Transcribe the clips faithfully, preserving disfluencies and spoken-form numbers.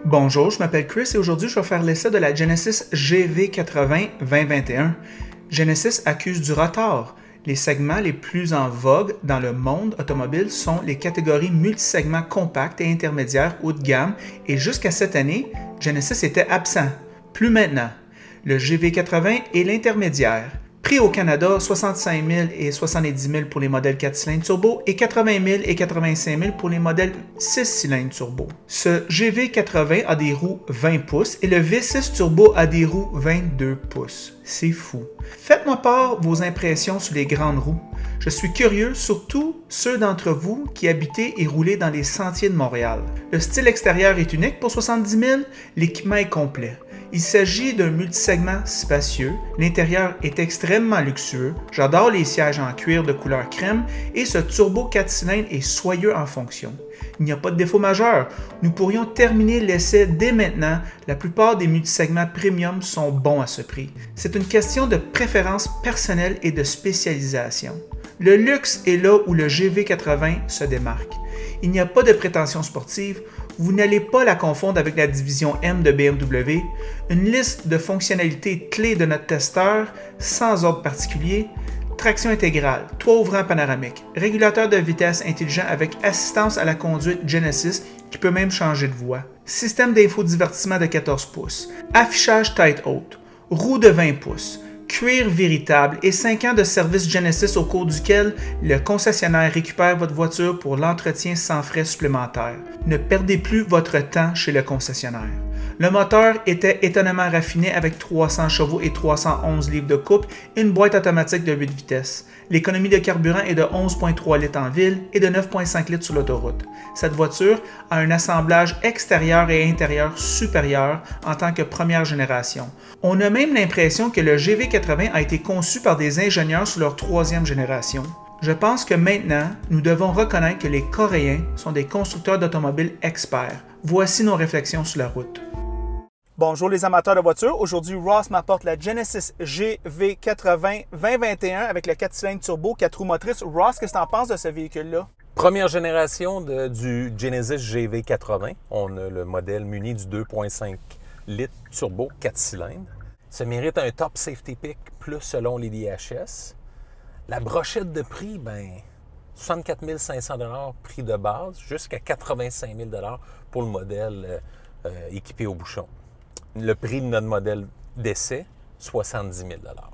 Bonjour, je m'appelle Chris et aujourd'hui je vais faire l'essai de la Genesis G V quatre-vingts vingt vingt et un. Genesis accuse du retard. Les segments les plus en vogue dans le monde automobile sont les catégories multisegments compacts et intermédiaires haut de gamme et jusqu'à cette année, Genesis était absent. Plus maintenant. Le G V quatre-vingts est l'intermédiaire. Prix au Canada, soixante-cinq mille et soixante-dix mille pour les modèles quatre cylindres turbo et quatre-vingt mille et quatre-vingt-cinq mille pour les modèles six cylindres turbo. Ce G V quatre-vingts a des roues vingt pouces et le V six turbo a des roues vingt-deux pouces. C'est fou. Faites-moi part vos impressions sur les grandes roues. Je suis curieux, surtout ceux d'entre vous qui habitez et roulez dans les sentiers de Montréal. Le style extérieur est unique pour soixante-dix mille, l'équipement est complet. Il s'agit d'un multisegment spacieux, l'intérieur est extrêmement luxueux, j'adore les sièges en cuir de couleur crème et ce turbo quatre cylindres est soyeux en fonction. Il n'y a pas de défaut majeur, nous pourrions terminer l'essai dès maintenant, la plupart des multisegments premium sont bons à ce prix. C'est une question de préférence personnelle et de spécialisation. Le luxe est là où le G V quatre-vingts se démarque. Il n'y a pas de prétention sportive, vous n'allez pas la confondre avec la division M de B M W, une liste de fonctionnalités clés de notre testeur, sans ordre particulier, traction intégrale, toit ouvrant panoramique, régulateur de vitesse intelligent avec assistance à la conduite Genesis qui peut même changer de voie, système d'infodivertissement de quatorze pouces, affichage tête haute, roue de vingt pouces, cuir véritable et cinq ans de service Genesis au cours duquel le concessionnaire récupère votre voiture pour l'entretien sans frais supplémentaires. Ne perdez plus votre temps chez le concessionnaire. Le moteur était étonnamment raffiné avec trois cents chevaux et trois cent onze livres de couple et une boîte automatique de huit vitesses. L'économie de carburant est de onze virgule trois litres en ville et de neuf virgule cinq litres sur l'autoroute. Cette voiture a un assemblage extérieur et intérieur supérieur en tant que première génération. On a même l'impression que le G V quatre-vingts a été conçu par des ingénieurs sous leur troisième génération. Je pense que maintenant, nous devons reconnaître que les Coréens sont des constructeurs d'automobiles experts. Voici nos réflexions sur la route. Bonjour les amateurs de voitures. Aujourd'hui, Ross m'apporte la Genesis G V quatre-vingts vingt vingt et un avec le quatre cylindres turbo, quatre roues motrices. Ross, qu'est-ce que tu en penses de ce véhicule-là? Première génération de, du Genesis G V quatre-vingts. On a le modèle muni du deux virgule cinq litres turbo, quatre cylindres. Ça mérite un top safety pick plus selon les D H S. La brochette de prix, ben soixante-quatre mille cinq cents dollars prix de base, jusqu'à quatre-vingt-cinq mille dollars pour le modèle euh, euh, équipé au bouchon. Le prix de notre modèle d'essai, soixante-dix mille dollars.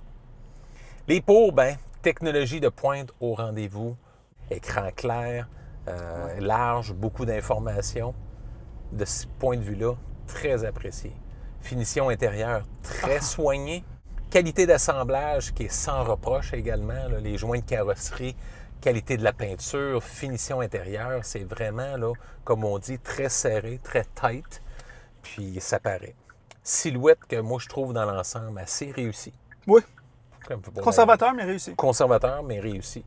Les pour, ben, technologie de pointe au rendez-vous, écran clair, euh, large, beaucoup d'informations. De ce point de vue-là, très apprécié. Finition intérieure très soignée. Qualité d'assemblage qui est sans reproche également. Là, les joints de carrosserie, qualité de la peinture, finition intérieure, c'est vraiment, là, comme on dit, très serré, très tight. Puis ça paraît. Silhouette que moi je trouve dans l'ensemble assez réussie. Oui. Conservateur, mais réussi. Conservateur, mais réussi.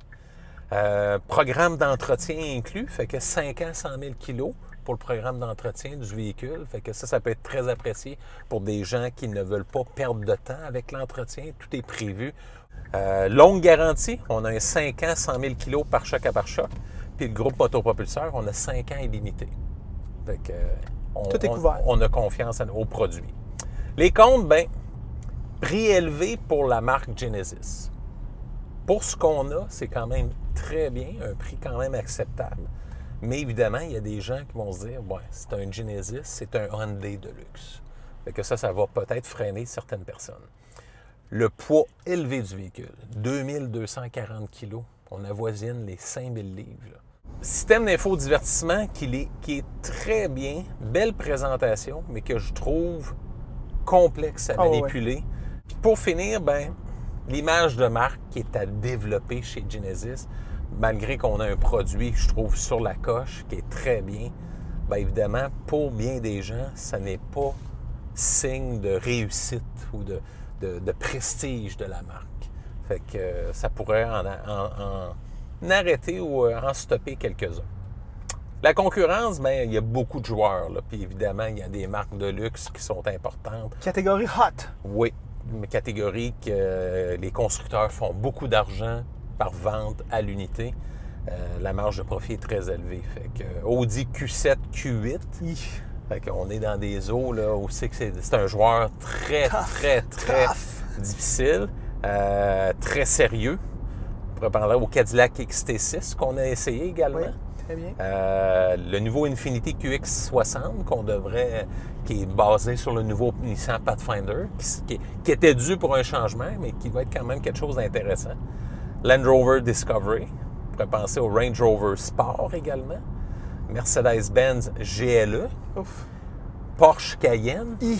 Euh, programme d'entretien inclus, fait que cinq ans, cent mille kilos pour le programme d'entretien du véhicule. Fait que ça, ça peut être très apprécié pour des gens qui ne veulent pas perdre de temps avec l'entretien. Tout est prévu. Euh, longue garantie, on a un cinq ans, cent mille kilos par choc à pare-choc. Puis le groupe motopropulseur, on a cinq ans illimité. Fait que, on, Tout est couvert. On, on a confiance au produit. Les comptes, bien, prix élevé pour la marque Genesis. Pour ce qu'on a, c'est quand même très bien, un prix quand même acceptable. Mais évidemment, il y a des gens qui vont se dire, ouais, c'est un Genesis, c'est un Hyundai de luxe. Fait que ça, ça va peut-être freiner certaines personnes. Le poids élevé du véhicule, deux mille deux cent quarante kilos, on avoisine les cinq mille livres. Là. Système d'infodivertissement qui est, qui est très bien, belle présentation, mais que je trouve complexe à manipuler. Oh, ouais. Puis pour finir, ben, l'image de marque qui est à développer chez Genesis, malgré qu'on a un produit, je trouve, sur la coche, qui est très bien, bien évidemment, pour bien des gens, ça n'est pas signe de réussite ou de, de, de prestige de la marque. Fait que euh, ça pourrait en, en, en arrêter ou en stopper quelques-uns. La concurrence, bien, il y a beaucoup de joueurs, là, puis évidemment, il y a des marques de luxe qui sont importantes. Catégorie hot. Oui, mais catégorie que euh, les constructeurs font beaucoup d'argent par vente à l'unité. Euh, la marge de profit est très élevée. Fait que Audi Q sept, Q huit, Fait qu'on est dans des eaux là, où c'est que c'est, c'est un joueur très, Tough. très, très Tough. difficile, euh, très sérieux. On pourrait parler au Cadillac X T six qu'on a essayé également. Oui, très bien. Euh, le nouveau Infiniti Q X soixante qu'on devrait, qui est basé sur le nouveau Nissan Pathfinder, qui, qui, qui était dû pour un changement, mais qui va être quand même quelque chose d'intéressant. Land Rover Discovery, on pourrait penser au Range Rover Sport également. Mercedes-Benz G L E, Ouf. Porsche Cayenne. Hi.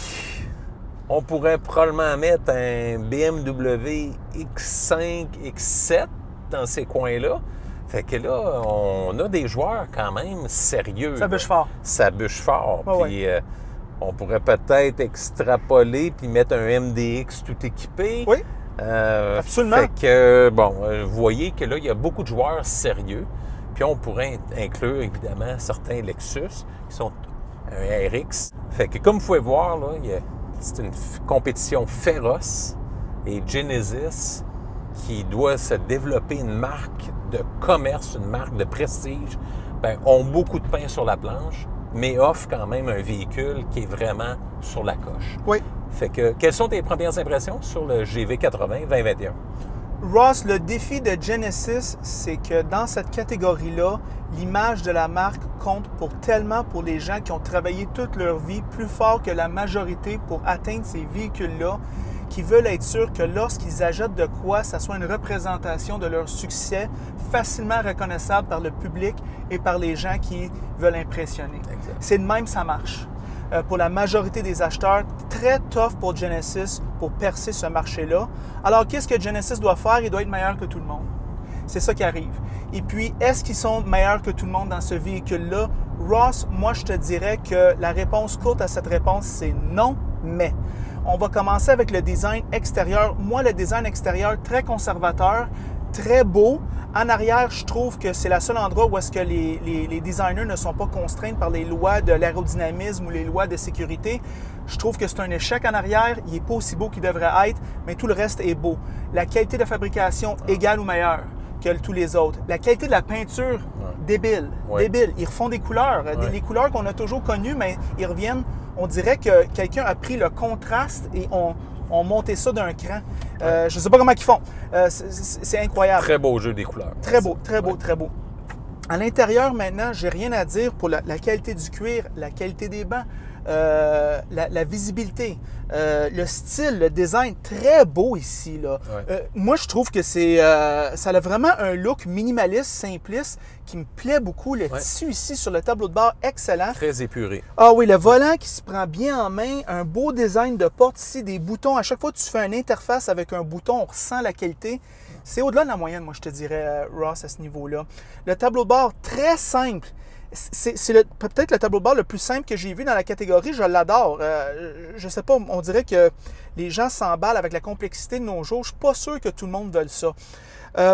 On pourrait probablement mettre un B M W X cinq, X sept dans ces coins-là. Fait que là, on a des joueurs quand même sérieux. Ça bûche fort. Ça bûche fort. Ouais, puis euh, on pourrait peut-être extrapoler puis mettre un M D X tout équipé. Oui, Euh, absolument. Fait que, bon, euh, vous voyez que là, il y a beaucoup de joueurs sérieux. Puis on pourrait inclure, évidemment, certains Lexus qui sont un R X. Fait que, comme vous pouvez voir, là, il y a, c'est une f- compétition féroce. Et Genesis, qui doit se développer une marque de commerce, une marque de prestige, ben, ont beaucoup de pain sur la planche, mais offrent quand même un véhicule qui est vraiment sur la coche. Oui. Fait que, quelles sont tes premières impressions sur le G V quatre-vingts vingt vingt et un? Ross, le défi de Genesis, c'est que dans cette catégorie-là, l'image de la marque compte pour tellement pour les gens qui ont travaillé toute leur vie plus fort que la majorité pour atteindre ces véhicules-là, qui veulent être sûrs que lorsqu'ils achètent de quoi, ça soit une représentation de leur succès facilement reconnaissable par le public et par les gens qui veulent impressionner. Exact. C'est de même ça marche. Euh, pour la majorité des acheteurs, très tough pour Genesis pour percer ce marché-là. Alors, qu'est-ce que Genesis doit faire? Il doit être meilleur que tout le monde. C'est ça qui arrive. Et puis, est-ce qu'ils sont meilleurs que tout le monde dans ce véhicule-là? Ross, moi, je te dirais que la réponse courte à cette réponse, c'est non, mais. On va commencer avec le design extérieur. Moi, le design extérieur, très conservateur, très beau. En arrière, je trouve que c'est le seul endroit où est-ce que les, les, les designers ne sont pas contraints par les lois de l'aérodynamisme ou les lois de sécurité. Je trouve que c'est un échec en arrière. Il n'est pas aussi beau qu'il devrait être, mais tout le reste est beau. La qualité de fabrication égale ou meilleure que tous les autres. La qualité de la peinture, débile. Ouais. Débile. Ils refont des couleurs. Ouais. Des, les couleurs qu'on a toujours connues, mais ils reviennent. On dirait que quelqu'un a pris le contraste et on, on monté ça d'un cran. Euh, je ne sais pas comment ils font. Euh, c'est, c'est- c'est incroyable. Très beau jeu des couleurs. Très beau, très beau, Ouais. très beau. À l'intérieur, maintenant, j'ai rien à dire pour la, la qualité du cuir, la qualité des bancs, euh, la, la visibilité, euh, le style, le design, très beau ici, là. Ouais. Euh, moi, je trouve que c'est, euh, ça a vraiment un look minimaliste, simpliste, qui me plaît beaucoup. Le Ouais. tissu ici sur le tableau de bord, excellent. Très épuré. Ah oui, le volant qui se prend bien en main, un beau design de porte ici, des boutons. À chaque fois que tu fais une interface avec un bouton, on ressent la qualité. C'est au-delà de la moyenne, moi, je te dirais, euh, Ross, à ce niveau-là. Le tableau de bord, très simple. C'est, c'est le- peut-être le tableau de bord le plus simple que j'ai vu dans la catégorie. Je l'adore. Euh, je sais pas, on dirait que les gens s'emballent avec la complexité de nos jours. Je suis pas sûr que tout le monde veuille ça. Euh,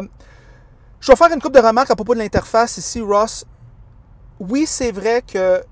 je vais faire une couple de remarques à propos de l'interface ici, Ross. Oui, c'est vrai que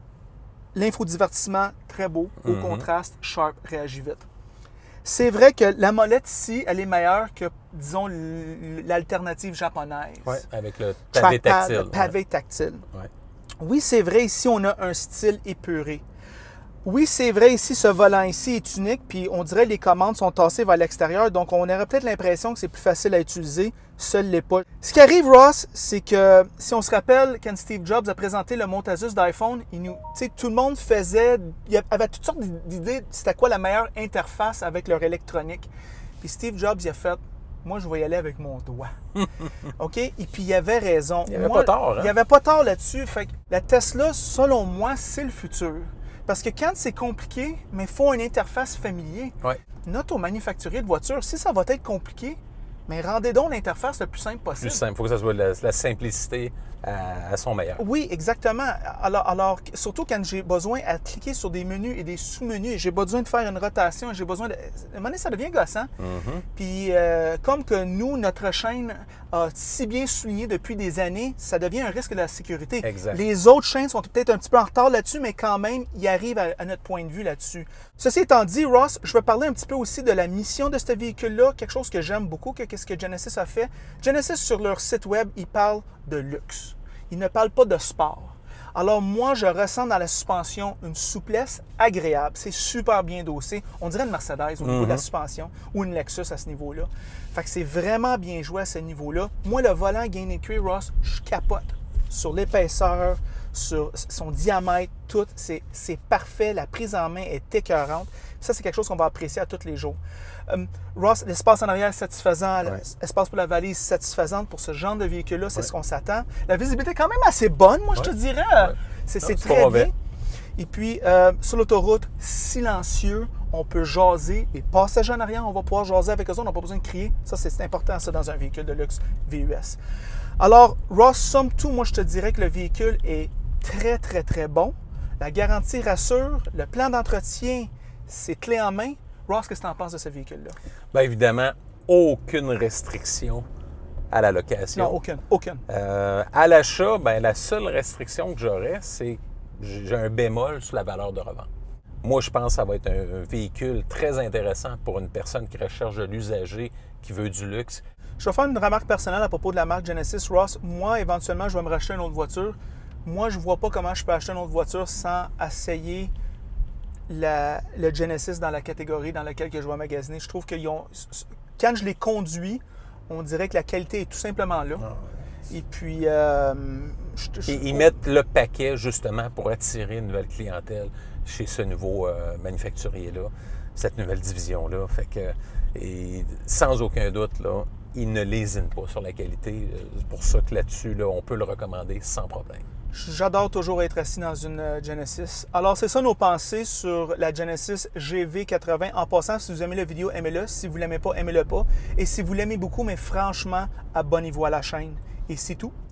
l'infodivertissement, très beau, au Mhm. contraste, sharp, réagit vite. C'est vrai que la molette ici, elle est meilleure que, disons, l- l'alternative japonaise. Ouais, avec le pavé Trackpad, tactile. le pavé tactile. Ouais. Oui, c'est vrai, ici, on a un style épuré. Oui, c'est vrai, ici, ce volant ici est unique, puis on dirait que les commandes sont tassées vers l'extérieur, donc on aurait peut-être l'impression que c'est plus facile à utiliser. Seul l'est pas. Ce qui arrive, Ross, c'est que, si on se rappelle, quand Steve Jobs a présenté le Montasus d'iPhone, il nous, tu sais, tout le monde faisait, il y avait toutes sortes d'idées de c'était quoi la meilleure interface avec leur électronique. Puis Steve Jobs, il a fait, moi, je vais y aller avec mon doigt. OK? Et puis, il avait raison. Il avait Moi, pas tort, hein? Il avait pas tort là-dessus. Fait que la Tesla, selon moi, c'est le futur. Parce que quand c'est compliqué, mais il faut une interface familière. Ouais. Note aux manufacturiers de voitures, si ça va être compliqué, mais rendez donc l'interface le plus simple possible. Plus simple. Il faut que ça soit la, la simplicité à, à son meilleur. Oui, exactement. Alors, alors, surtout quand j'ai besoin à cliquer sur des menus et des sous-menus, et j'ai besoin de faire une rotation, et j'ai besoin de... À un moment donné, ça devient gossant. Mhm. Puis, euh, comme que nous, notre chaîne a si bien souligné depuis des années, ça devient un risque de la sécurité. Exact. Les autres chaînes sont peut-être un petit peu en retard là-dessus, mais quand même, ils arrivent à, à notre point de vue là-dessus. Ceci étant dit, Ross, je veux parler un petit peu aussi de la mission de ce véhicule-là, quelque chose que j'aime beaucoup, que qu'est-ce que Genesis a fait. Genesis, sur leur site web, ils parlent de luxe. Ils ne parlent pas de sport. Alors moi, je ressens dans la suspension une souplesse agréable. C'est super bien dossé. On dirait une Mercedes au niveau mm-hmm. de la suspension ou une Lexus à ce niveau-là. Fait que c'est vraiment bien joué à ce niveau-là. Moi, le volant Gain and Cree, Ross, je capote sur l'épaisseur, sur son diamètre, tout. C'est, c'est parfait. La prise en main est écœurante. Ça, c'est quelque chose qu'on va apprécier à tous les jours. Um, Ross, l'espace en arrière est satisfaisant. Ouais. L'espace pour la valise satisfaisante pour ce genre de véhicule-là, c'est ouais. ce qu'on s'attend. La visibilité est quand même assez bonne, moi, ouais. je te dirais. Ouais. C'est, c'est, c'est très bien. Et puis, euh, sur l'autoroute, silencieux, on peut jaser. Les passagers en arrière, on va pouvoir jaser avec eux autres, on n'a pas besoin de crier. Ça, c'est, c'est important, ça, dans un véhicule de luxe V U S. Alors, Ross, somme tout, moi, je te dirais que le véhicule est très, très, très bon. La garantie rassure. Le plan d'entretien, c'est clé en main. Ross, qu'est-ce que tu en penses de ce véhicule-là? Bien évidemment, aucune restriction à la location. Non, aucune. aucune. Euh, à l'achat, ben, la seule restriction que j'aurais, c'est que j'ai un bémol sur la valeur de revente. Moi, je pense que ça va être un, un véhicule très intéressant pour une personne qui recherche de l'usager, qui veut du luxe. Je vais faire une remarque personnelle à propos de la marque Genesis. Ross, moi, éventuellement, je vais me racheter une autre voiture. Moi, je ne vois pas comment je peux acheter une autre voiture sans essayer la, le Genesis dans la catégorie dans laquelle que je vais magasiner. Je trouve que quand je les conduis, on dirait que la qualité est tout simplement là. Ah. Et puis, euh, je, je, Et ils mettent le paquet justement pour attirer une nouvelle clientèle chez ce nouveau euh, manufacturier-là, cette nouvelle division-là. Fait que, et sans aucun doute, là, ils ne lésinent pas sur la qualité. C'est pour ça que là-dessus, là, on peut le recommander sans problème. J'adore toujours être assis dans une Genesis. Alors, c'est ça nos pensées sur la Genesis G V quatre-vingts. En passant, si vous aimez la vidéo, aimez-le. Si vous ne l'aimez pas, aimez-le pas. Et si vous l'aimez beaucoup, mais franchement, abonnez-vous à la chaîne. Et c'est tout.